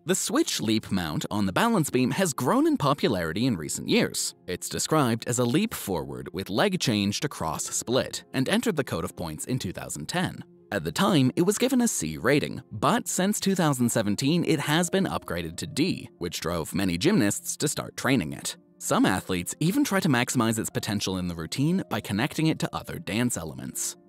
The switch leap mount on the balance beam has grown in popularity in recent years. It's described as a leap forward with leg change to cross split and entered the Code of Points in 2010. At the time, it was given a C rating, but since 2017 it has been upgraded to D, which drove many gymnasts to start training it. Some athletes even try to maximize its potential in the routine by connecting it to other dance elements.